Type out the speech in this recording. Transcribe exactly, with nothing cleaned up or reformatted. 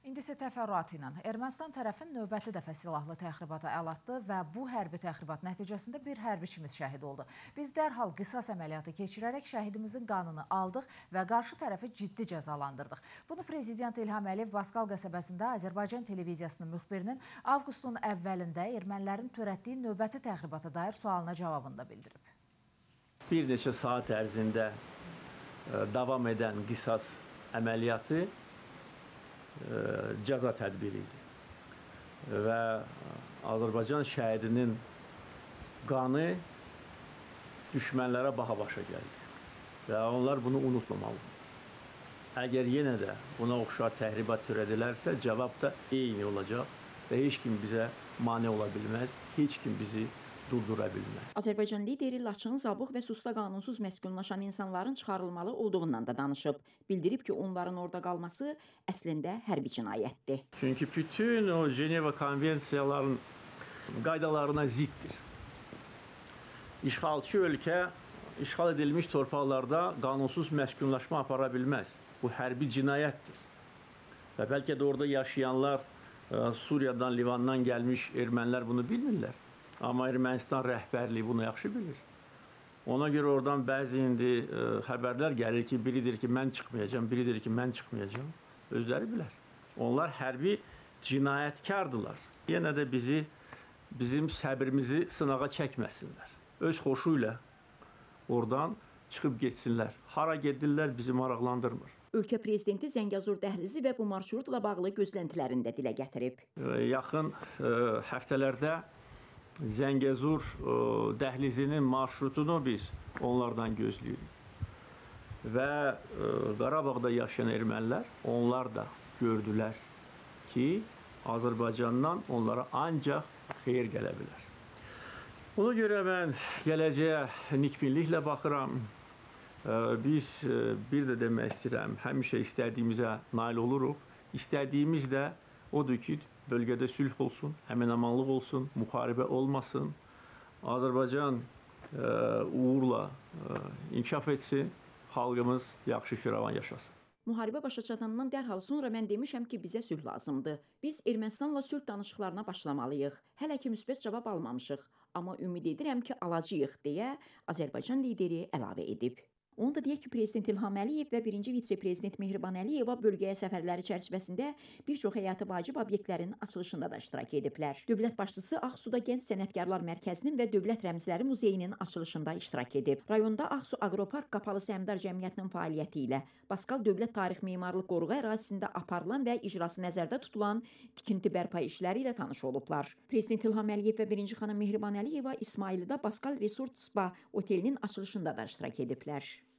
İndi isə təfərrüatı ilə Ermənistan tərəfin növbəti dəfə silahlı təxribata əl atdı və bu hərbi təxribat nəticəsində bir hərbiçimiz şəhid oldu. Biz dərhal qisas əməliyyatı keçirərək şəhidimizin qanını aldıq və qarşı tərəfi ciddi cəzalandırdıq. Bunu Prezident İlham Əliyev Baskal qəsəbəsində Azərbaycan televiziyasının müxbirinin avqustun əvvəlində ermənilərin törətdiyi növbəti təxribata dair sualına cavabında bildirib. Bir neçə saat ərzində davam edən qisas əməliyyatı cəza tədbiri idi və Azərbaycan şəhidinin qanı düşmənlərə baha başa gəldi və onlar bunu unutmamalıdır. Əgər yenə də buna oxşar təhribat törədilərsə, cavab da eyni olacaq və heç kim bizə mane ola bilməz, heç kim bizi durdura bilməz. Azərbaycan lideri Laçın, Zabux və Susda qanunsuz məskunlaşan insanların çıxarılmalı olduğundan da danışıb. Bildirib ki, onların orada qalması əslində hərbi cinayətdir. Çünki bütün o Ceneva konvensiyaların qaydalarına ziddir. İşğalçı ölkə işğal edilmiş torpaqlarda qanunsuz məskunlaşma apara bilməz. Bu hərbi cinayətdir. Və bəlkə də orada yaşayanlar Suriyadan, Livandan gəlmiş ermənilər bunu bilmirlər. Amma Ermənistan rəhbərliyi bunu yaxşı bilir. Ona görə oradan bəzi indi e, xəbərlər gəlir ki, biridir ki, mən çıxmayacağım, biridir ki, mən çıxmayacağım. Özləri bilər. Onlar hərbi cinayətkardılar. Yenə də bizi, bizim səbrimizi sınağa çəkməsinlər. Öz xoşu ilə oradan çıxıb getsinlər. Hara gedirlər bizi maraqlandırmır. Ölkə prezidenti Zəngəzur dəhlizi və bu marşrutla bağlı gözləntilərini də dilə gətirib. E, yaxın e, həftələrdə Zəngəzur dəhlizinin marşrutunu biz onlardan gözləyirik. Və Qarabağda yaşayan ermənilər, onlar da gördülər ki, Azərbaycandan onlara ancaq xeyir gələ bilər. Ona görə mən gələcəyə nikbinliklə baxıram. Biz bir də demək istəyirəm, həmişə istədiyimizə nail oluruq. İstədiyimiz də odur ki, bölgədə sülh olsun, əmin-amanlıq olsun, müharibə olmasın. Azərbaycan e, uğurla e, inkişaf etsin, xalqımız yaxşı firavan yaşasın. Müharibə başa çatandan dərhal sonra mən demişəm ki, bizə sülh lazımdır. Biz Ermənistanla sülh danışıqlarına başlamalıyıq. Hələ ki müsbət cavab almamışıq, amma ümid edirəm ki, alacağıq deyə Azərbaycan lideri əlavə edib. Onu da deyək ki, Prezident İlham Əliyev və birinci vitse-prezident Mehriban Əliyeva bölgəyə səfərləri çərçivəsində bir çox həyati vacib obyektlərin açılışında da iştirak ediblər. Dövlət başçısı Ağsuda Gənc Sənətkarlar Mərkəzinin və Dövlət Rəmzləri Muzeyinin açılışında iştirak edib. Rayonda Ağsu Aqropark Qapalı Səhmdar Cəmiyyətinin fəaliyyəti ilə Baskal Dövlət Tarix Memarlıq Qoruğu ərazisində aparılan və icrası nəzərdə tutulan tikinti bərpa işləri ilə tanış olublar. Prezident İlham Əliyev və birinci xanım Mehriban Əliyeva İsmaillidə Baskal Resort Spa otelinin açılışında da iştirak ediblər.